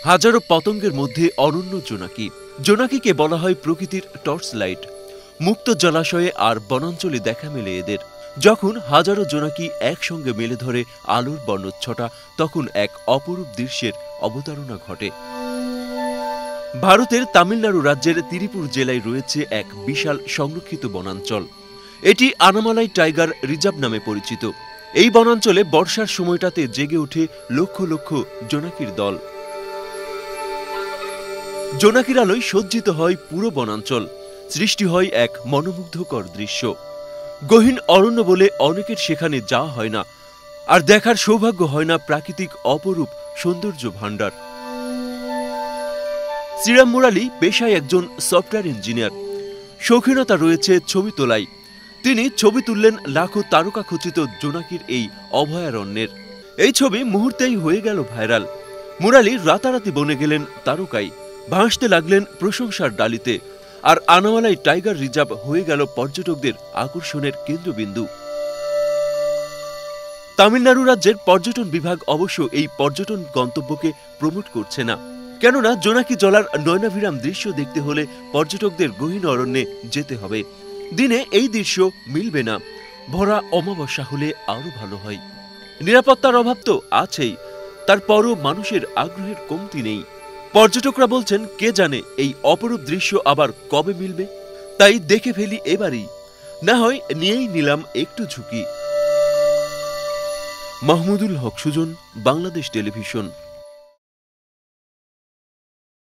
হাজারো পতঙ্গের মধ্যে অনন্য জোনাকি। জোনাকিকে বলা হয় প্রকৃতির টর্চ লাইট। মুক্ত জলাশয়ে আর বনাঞ্চলে দেখা মেলে এদের। যখন হাজারো জোনাকি একসঙ্গে মেলে ধরে আলোর বর্ণচ্ছটা, তখন এক অপরূপ দৃশ্যের অবতারণা ঘটে। ভারতের তামিলনাড়ু রাজ্যের তিরিপুর জেলায় রয়েছে এক বিশাল সংরক্ষিত বনাঞ্চল। এটি আনামালাই টাইগার রিজার্ভ নামে পরিচিত। এই বনাঞ্চলে বর্ষার সময়টাতে জেগে ওঠে লক্ষ লক্ষ জোনাকির দল। জোনাকির আলোয় সজ্জিত হয় পুরো বনাঞ্চল। সৃষ্টি হয় এক মনোমুগ্ধকর দৃশ্য। গহীন অরণ্য বলে অনেকের সেখানে যাওয়া হয় না, আর দেখার সৌভাগ্য হয় না প্রাকৃতিক অপরূপ সৌন্দর্য ভাণ্ডার। শ্রীরাম মুরালি পেশায় একজন সফটওয়্যার ইঞ্জিনিয়ার। শৌখিনতা রয়েছে ছবি তোলায়। তিনি ছবি তুললেন লাখো তারকা খচিত জোনাকির এই অভয়ারণ্যের। এই ছবি মুহূর্তেই হয়ে গেল ভাইরাল। মুরালি রাতারাতি বনে গেলেন তারকায়, ভাসতে লাগলেন প্রশংসার ডালিতে, আর আনামালাই টাইগার রিজার্ভ হয়ে গেল পর্যটকদের আকর্ষণের কেন্দ্রবিন্দু। তামিলনাড়ু রাজ্যের পর্যটন বিভাগ অবশ্য এই পর্যটন গন্তব্যকে প্রমোট করছে না, কেননা জোনাকি জলার নয়নাভিরাম দৃশ্য দেখতে হলে পর্যটকদের গহীন অরণ্যে যেতে হবে। দিনে এই দৃশ্য মিলবে না, ভরা অমাবস্যা হলে আরো ভালো হয়। নিরাপত্তার অভাব তো আছেই, তারপরও মানুষের আগ্রহের কমতি নেই। পর্যটকরা বলছেন, কে জানে এই অপরূপ দৃশ্য আবার কবে মিলবে। তাই দেখে ফেলি এবারই, না হয় নিয়েই নিলাম একটু ঝুঁকি। মাহমুদুল হক সুজন, বাংলাদেশ টেলিভিশন।